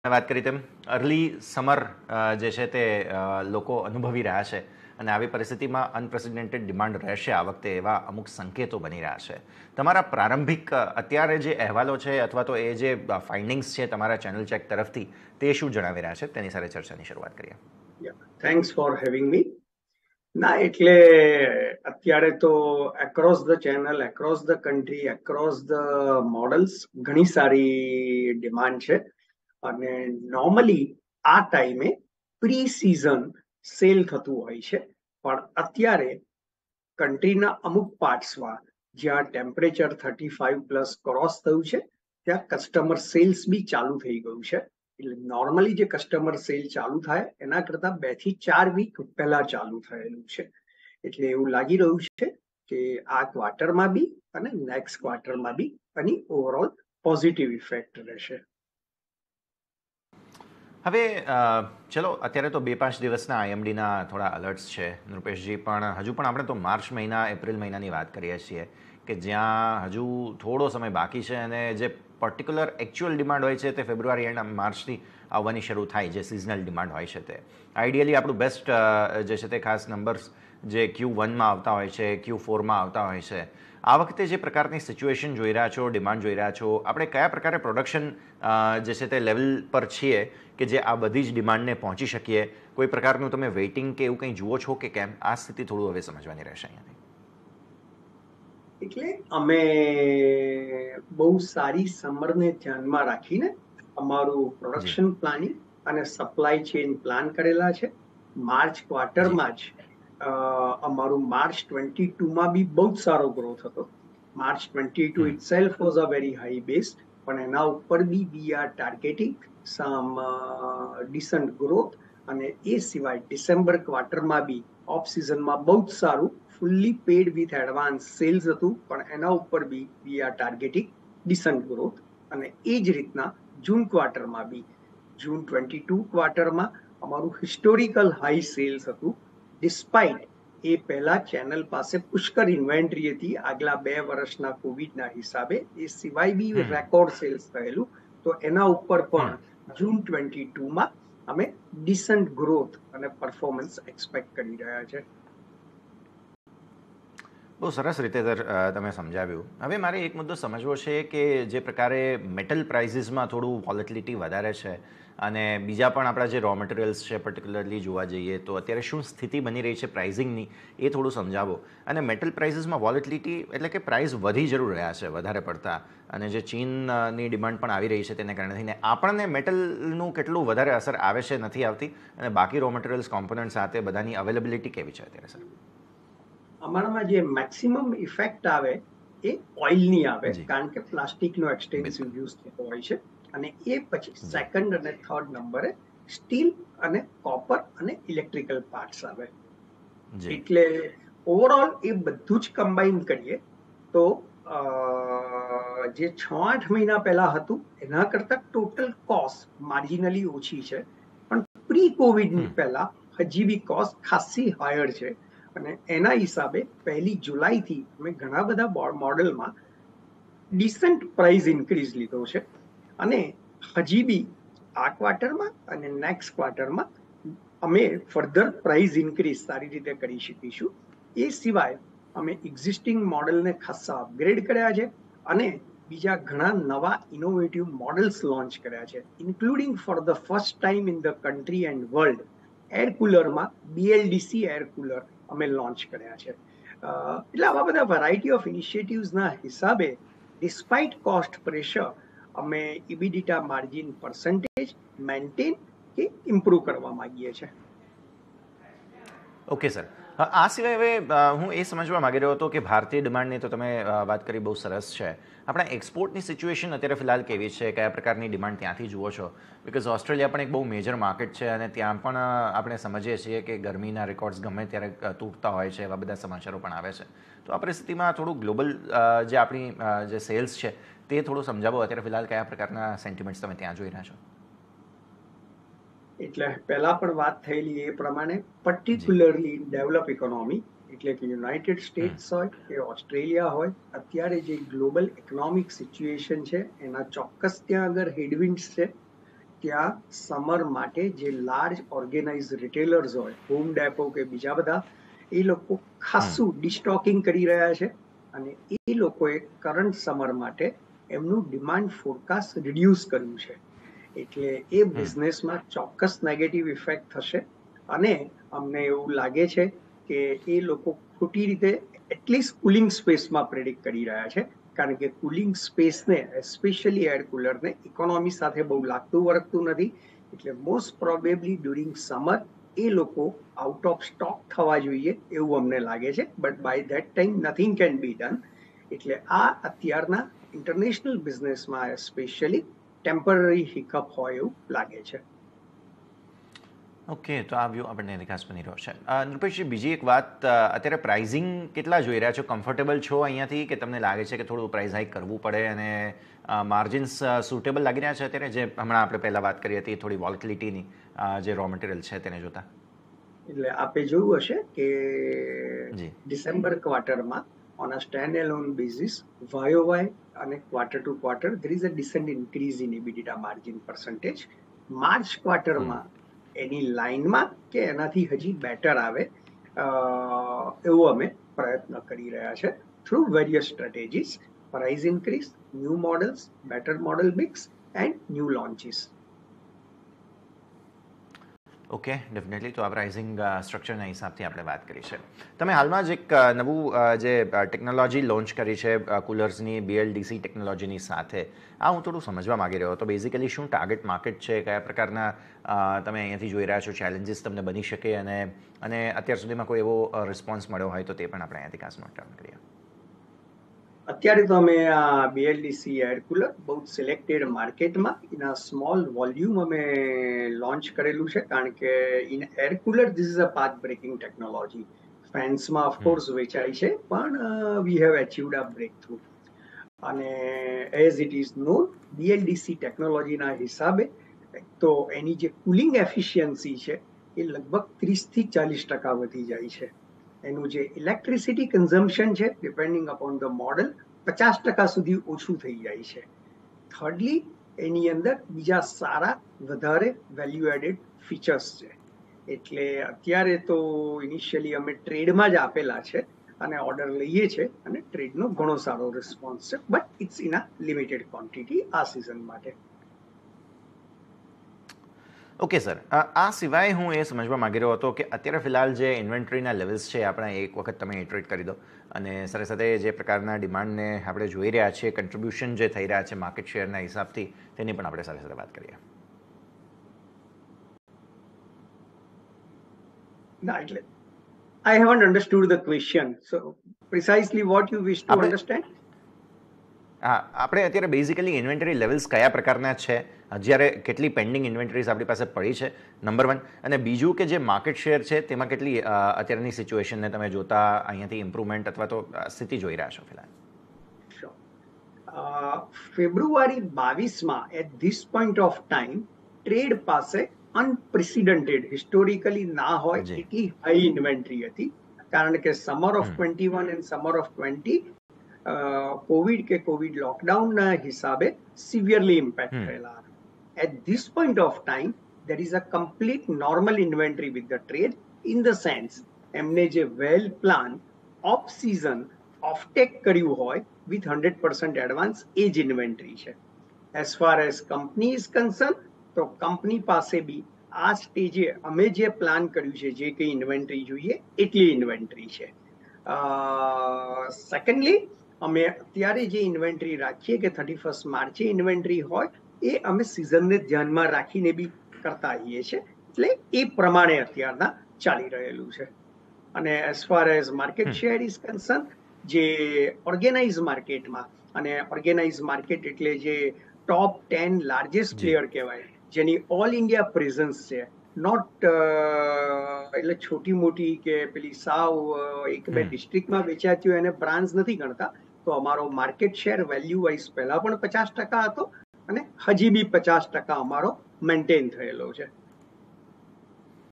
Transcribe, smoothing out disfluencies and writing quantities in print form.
વાત કરી તેમ અર્લી સમર જે છે તે લોકો અનુભવી રહ્યા છે અને આવી પરિસ્થિતિમાં અનપ્રેસિડેન્ટેડ ડિમાન્ડ રહેશે આ વખતે એવા અમુક સંકેતો બની રહ્યા છે. તમારા પ્રારંભિક અત્યારે જે અહેવાલો છે અથવા તો એ જે ફાઇન્ડિંગ્સ છે તમારા ચેનલ ચેક તરફથી તે શું જણાવી રહ્યા છે તેની સાથે ચર્ચાની શરૂઆત કરીએ. Thanks for having me. ના એટલે અત્યારે તો across the channel, across the country, across the models ઘણી સારી ડિમાન્ડ છે અને નોર્મલી આ ટાઈમે પ્રી સિઝન સેલ થતું હોય છે, પણ અત્યારે કન્ટ્રીના અમુક પાર્ટ્સમાં જ્યાં ટેમ્પરેચર 35+ ક્રોસ થયું છે ત્યાં કસ્ટમર સેલ્સ બી ચાલુ થઈ ગયું છે. એટલે નોર્મલી જે કસ્ટમર સેલ ચાલુ થાય એના કરતા 2 થી 4 વીક પહેલા ચાલુ થયેલું છે. એટલે એવું લાગી રહ્યું છે કે આ ક્વાર્ટરમાં બી અને નેક્સ્ટ ક્વાર્ટરમાં બી આની ઓવરઓલ પોઝિટિવ ઇફેક્ટ રહેશે. હવે ચલો અત્યારે તો 2-5 દિવસના આઈએમડીના થોડા અલર્ટ્સ છે નૃપેશજી, પણ હજુ પણ આપણે તો માર્ચ મહિના એપ્રિલ મહિનાની વાત કરીએ છીએ કે જ્યાં હજુ થોડો સમય બાકી છે અને જે પર્ટિક્યુલર એકચ્યુઅલ ડિમાન્ડ હોય છે તે ફેબ્રુઆરી એન્ડ માર્ચથી આવવાની શરૂ થાય, જે સિઝનલ ડિમાન્ડ હોય છે તે આઈડિયલી આપણું બેસ્ટ જે છે તે ખાસ નંબર્સ જે Q1માં આવતા હોય છે, Q4માં આવતા હોય છે. આ વખતે જે પ્રકારની સિચ્યુએશન જોઈ રહ્યા છો, ડિમાન્ડ જોઈ રહ્યા છો, આપણે કયા પ્રકારે પ્રોડક્શન જે છે તે લેવલ પર છીએ કે જે આ બધી જ ડિમાન્ડને પહોંચી શકીએ? કોઈ પ્રકારનું તમે વેઇટિંગ કે એવું કંઈ જુઓ છો કે કેમ? આ સ્થિતિ થોડું હવે સમજવાની રહેશે અહીંયાથી. એટલે અમે બહુ સારી સમરને ધ્યાનમાં રાખીને અમારું પ્રોડક્શન પ્લાનિંગ અને સપ્લાય ચેઇન પ્લાન કરેલા છે. માર્ચ ક્વાર્ટરમાં જ અમારું માર્ચ 22માં બી બહુ જ સારો ગ્રોથ હતો. March 22 itself was a very high base, પણ એના ઉપર બી we are targeting some decent growth. અને એ સિવાય ડિસેમ્બર ક્વાર્ટરમાં બી ઓફ સિઝનમાં બહુ જ સારું fully paid with advance sales હતું, પણ એના ઉપર બી we are targeting decent growth. અને એ જ રીતના જૂન ક્વાર્ટરમાં બી જૂન 22 ક્વાર્ટરમાં અમારું હિસ્ટોરિકલ હાઈ સેલ્સ હતું. ડિસ્પાઇટ એ પહેલા ચેનલ પાસે પુષ્કળ ઇન્વેન્ટરી હતી આગલા 2 વર્ષના કોવિડના હિસાબે, એ સિવાય બી રેકોર્ડ સેલ્સ થયેલું. તો એના ઉપર પણ જૂન 22માં અમે ડિસન્ટ ગ્રોથ અને પરફોર્મન્સ એક્સપેક્ટ કરી રહ્યા છે. બહુ સરસ રીતે તમે સમજાવ્યું. હવે મારે એક મુદ્દો સમજવો છે કે જે પ્રકારે મેટલ પ્રાઇસીસમાં થોડું વોલેટિલિટી વધારે છે અને બીજા પણ આપણા જે રો મટીરિયલ્સ છે પર્ટિક્યુલરલી જોવા જઈએ તો અત્યારે શું સ્થિતિ બની રહી છે પ્રાઇઝિંગની એ થોડું સમજાવો. અને મેટલ પ્રાઇસીસમાં વોલેટિલિટી એટલે કે પ્રાઇસ વધી જરૂર રહ્યા છે વધારે પડતા, અને જે ચીનની ડિમાન્ડ પણ આવી રહી છે તેને કારણે થઈને આપણને મેટલનું કેટલું વધારે અસર આવે છે, નથી આવતી, અને બાકી રો મટીરિયલ્સ કોમ્પોનન્ટ સાથે બધાની અવેલેબિલિટી કેવી છે અત્યારે સર? અમારામાં જે મેક્સિમમ ઇફેક્ટ આવે એ ઓઇલની આવે, કારણ કે પ્લાસ્ટિકનો એક્સટેન્સિવ યુઝ થતો હોય છે. અને એ પછી સેકન્ડ અને થર્ડ નંબરે સ્ટીલ અને કોપર અને ઇલેક્ટ્રિકલ પાર્ટ્સ આવે. એટલે ઓવરઓલ એ બધું જ કમ્બાઈન કરીએ તો જે 6-8 મહિના પહેલા હતું એના કરતા ટોટલ કોસ્ટ માર્જિનલી ઓછી છે, પણ પ્રી કોવિડ પહેલા હજી બી કોસ્ટ ખાસી હાયર છે. અને એના હિસાબે 1 જુલાઈથી અમે ઘણા બધા મોડેલમાં ડિસન્ટ પ્રાઇસ ઇન્ક્રીઝ લીધો છે. અને હજી બી આ ક્વાર્ટરમાં અને નેક્સ્ટ ક્વાર્ટરમાં અમે ફર્ધર પ્રાઇસ ઇન્ક્રીઝ સારી રીતે કરી શકીશું. એ સિવાય અમે એક્ઝિસ્ટિંગ મોડેલને ખાસા અપગ્રેડ કર્યા છે અને બીજા ઘણા નવા ઇનોવેટિવ મોડેલ્સ લોન્ચ કર્યા છે, including for the first time in the country and world air કુલરમાં BLDC એર કુલર અમે લોન્ચ કર્યા છે. એટલે આવા બધા વેરાયટી ઓફ ઇનિશિયેટિવ્સના હિસાબે ડિસ્પાઇટ કોસ્ટ પ્રેશર અમે ઇબિડિટા માર્જિન પર્સન્ટેજ મેન્ટેન કે ઇમ્પ્રૂવ કરવા માંગીએ છીએ. Okay sir. આ સિવાય હવે હું એ સમજવા માગી રહ્યો હતો કે ભારતીય ડિમાન્ડની તો તમે વાત કરી, બહુ સરસ છે. આપણા એક્સપોર્ટની સિચ્યુએશન અત્યારે ફિલહાલ કેવી છે? કયા પ્રકારની ડિમાન્ડ ત્યાંથી જુઓ છો? બિકોઝ ઓસ્ટ્રેલિયા પણ એક બહુ મેજર માર્કેટ છે અને ત્યાં પણ આપણે સમજીએ છીએ કે ગરમીના રેકોર્ડ્સ ગમે ત્યારે તૂટતા હોય છે, એવા બધા સમાચારો પણ આવે છે. તો આ પરિસ્થિતિમાં થોડું ગ્લોબલ જે આપણી જે સેલ્સ છે તે થોડું સમજાવો. અત્યારે ફિલહાલ કયા પ્રકારના સેન્ટિમેન્ટ્સ તમે ત્યાં જોઈ રહ્યા છો? એટલે પહેલા પણ વાત થયેલી એ પ્રમાણે પર્ટિક્યુલરલી ડેવલપ ઇકોનોમી એટલે કે યુનાઇટેડ સ્ટેટ્સ હોય કે ઓસ્ટ્રેલિયા હોય, અત્યારે જે ગ્લોબલ ઇકોનોમિક સિચ્યુએશન છે એના ચોક્કસ ત્યાં આગળ હેડવિન્ડ્સ છે. ત્યાં સમર માટે જે લાર્જ ઓર્ગેનાઇઝ રિટેલર્સ હોય, હોમ ડેપો કે બીજા બધા, એ લોકો ખાસું ડિસ્ટોકિંગ કરી રહ્યા છે અને એ લોકોએ કરંટ સમર માટે એમનું ડિમાન્ડ ફોરકાસ્ટ રિડ્યુસ કર્યું છે. એટલે એ બિઝનેસમાં ચોક્કસ નેગેટિવ ઇફેક્ટ થશે અને અમને એવું લાગે છે કે એ લોકો ખોટી રીતે એટલીસ્ટ કુલિંગ સ્પેસમાં પ્રેડિક્ટ કરી રહ્યા છે, કારણ કે કુલિંગ સ્પેસને એસ્પેશિયલી એર કુલરને ઇકોનોમી સાથે બહુ લાગતું વળગતું નથી. એટલે મોસ્ટ પ્રોબેબલી ડ્યુરિંગ સમર એ લોકો આઉટ ઓફ સ્ટોક થવા જોઈએ એવું અમને લાગે છે, but by that time nothing can be done. એટલે આ અત્યારના ઇન્ટરનેશનલ બિઝનેસમાં સ્પેશિયલી ટેમ્પરરી હિકઅપ હોય એવું લાગે છે. ઓકે, તો આ વ્યૂ આપણને વિકાસ બની રહ્યો છે. નૃપેશજી, બીજી એક વાત, અત્યારે પ્રાઇઝિંગ કેટલા જોઈ રહ્યા છો? કમ્ફર્ટેબલ છો અહીંયાથી, કે તમને લાગે છે કે થોડું પ્રાઇસ હાઇક કરવું પડે અને માર્જિન્સ સુટેબલ લાગી રહ્યા છે અત્યારે, જે હમણાં આપણે પહેલાં વાત કરી હતી થોડી વોલેટિલિટીની, જે રો મટીરિયલ છે તેને જોતા? એટલે આપે જોયું હશે કે જી, ડિસેમ્બર ક્વાર્ટરમાં on a stand alone basis YOY અને quarter to quarter there is a decent increase in EBITDA margin percentage. માર્ચ ક્વાર્ટરમાં એની લાઇનમાં કે એનાથી હજી બેટર આવે એવો અમે પ્રયત્ન કરી રહ્યા છે through various strategies, price increase, new models, better model mix and new launches. Okay, definitely. તો આ પ્રાઇઝિંગ સ્ટ્રક્ચરના હિસાબથી આપણે વાત કરી છે. તમે હાલમાં જ એક નવું જે ટેકનોલોજી લોન્ચ કરી છે કુલર્સની, BLDC ટેકનોલોજીની સાથે, આ હું થોડું સમજવા માગી રહ્યો હતો. બેઝિકલી શું ટાર્ગેટ માર્કેટ છે, કયા પ્રકારના તમે અહીંયાથી જોઈ રહ્યા છો ચેલેન્જીસ તમને બની શકે, અને અત્યાર સુધીમાં કોઈ એવો રિસ્પોન્સ મળ્યો હોય તો તે પણ આપણે અહીંયાથી ખાસ નોટ ડાઉન કરીએ. અત્યારે તો અમે આ BLDC એર કુલર બહુ સિલેક્ટેડ માર્કેટમાં ઇન સ્મોલ વોલ્યુમ અમે લોન્ચ કરેલું છે, કારણ કે in air cooler this is a path breaking technology. ફેન્સમાં ઓફકોર્સ વેચાય છે, પણ we have achieved a breakthrough. અને as it is known, BLDC ટેકનોલોજીના હિસાબે તો એની જે કુલિંગ એફિશિયન્સી છે એ લગભગ 30-40% વધી જાય છે. એનું જે ઇલેક્ટ્રિસિટી કન્ઝમ્પશન છે ડિપેન્ડિંગ અપોન ધ મોડલ 50% સુધી ઓછું થઈ જાય છે. થર્ડલી, એની અંદર બીજા સારા વધારે વેલ્યુ એડેડ ફીચર્સ છે. એટલે અત્યારે તો ઇનિશિયલી અમે ટ્રેડમાં જ આપેલા છે અને ઓર્ડર લઈએ છે અને ટ્રેડનો ઘણો સારો રિસ્પોન્સ છે, but it's in a limited quantity આ સિઝન માટે. ઓકે સર, આ સિવાય હું એ સમજવા માગી રહ્યો હતો કે અત્યારે ફિલહાલ જે ઇન્વેન્ટરીના લેવલ્સ છે આપણે એક વખત તમે ઇટરેટ કરી દો, અને સાથે સાથે જે પ્રકારના ડિમાન્ડને આપણે જોઈ રહ્યા છીએ, કન્ટ્રીબ્યુશન જે થઈ રહ્યા છે માર્કેટ શેરના હિસાબથી, તેની પણ આપણે સાથે સાથે વાત કરીએ. ના, એટલે I haven't understood the question. So precisely what you wish to આપણે understand? હા, આપણે અત્યારે બેઝિકલી ઇન્વેન્ટરી લેવલ્સ કયા પ્રકારના છે, જ્યારે કેટલી પેન્ડિંગ ઇન્વેન્ટરીઝ આપણી પાસે પડી છે, નંબર 1, અને બીજું કે જે માર્કેટ શેર છે તેમાં કેટલી અત્યારની સિચ્યુએશનને તમે જોતા અહીંયાથી ઇમ્પ્રુવમેન્ટ અથવા તો સ્થિતિ જોઈ રહ્યા છો ફિલહાલ? ફેબ્રુઆરી 22માં at this point of time trade પાસે અનપ્રેસિડેન્ટેડ હિસ્ટોરિકલી ના હોય જી, એટલી હાઈ ઇન્વેન્ટરી હતી, કારણ કે summer of 21 and summer of 20 covid કે કોવિડ લોકડાઉનના હિસાબે સિવિયરલી ઇમ્પેક્ટ થયેલા હતા. At this point of time there is a complete normal inventory with the trade, in the sense એમને જે well plan of season offtake કર્યું હોય with 100% advance એ જ ઇન્વેન્ટરી છે. As far as company is concern, તો company પાસે બી આ સ્ટેજે અમે જે પ્લાન કર્યું છે, જે કંઈ ઇન્વેન્ટરી જોઈએ એટલી ઇન્વેન્ટરી છે. સેકન્ડલી, અમે અત્યારે જે ઇન્વેન્ટરી રાખીએ કે 31 માર્ચે ઇન્વેન્ટરી હોય, એ અમે સિઝનને ધ્યાનમાં રાખીને બી કરતા આવીએ છીએ, એટલે એ પ્રમાણે અત્યારના ચાલી રહેલું છે. અને as far as market share is concern, જે ઓર્ગેનાઇઝ માર્કેટમાં, અને ઓર્ગેનાઇઝ માર્કેટ એટલે જે ટોપ 10 લાર્જેસ્ટ જી, પ્લેયર કહેવાય, જેની ઓલ ઇન્ડિયા પ્રેઝન્સ છે, નોટ એટલે છોટી મોટી કે પેલી સાવ એક બે ડિસ્ટ્રિક્ટમાં વેચાતી હોય એને બ્રાન્ચ નથી ગણતા, તો અમારો માર્કેટ શેર વેલ્યુ વાઇઝ પહેલા પણ 50% હતો અને હજી બી 50% અમારો મેન્ટેન થયેલો છે.